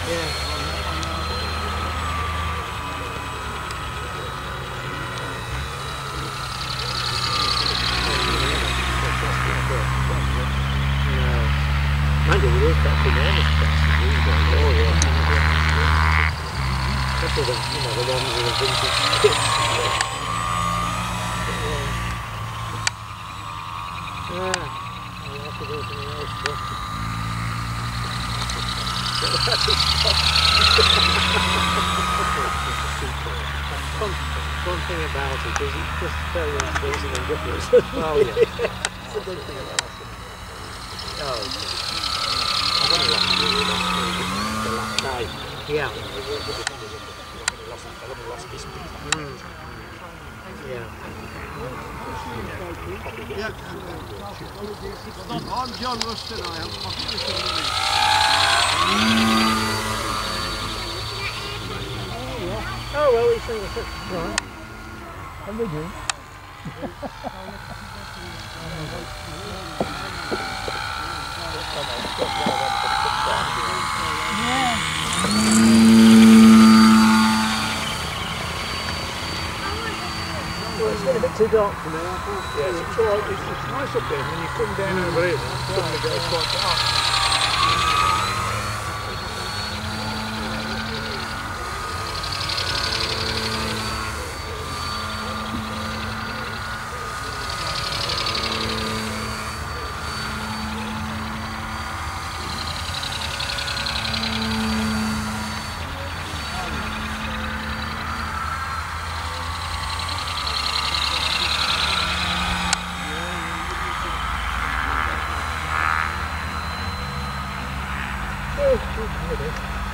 Yeah. Mind you, we got bananas prices these days. Oh yeah. Especially the, the ones with the vintage kits. Yeah. I'll have to do something else too. One thing about it is it's just very unpleasant and different. Oh yeah. That's the good thing about it. Oh, I've only lost the last night. Yeah. I only lost this week. Yeah. I'm John Ruston, I am. Oh well, he's saying that's right. And they do. Well, it's getting a bit too dark for me. Yes, it's all right. It's nice up there. When you come down over here, suddenly it gets quite dark. Oh,